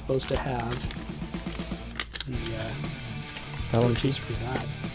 supposed to have the Allen torches for that.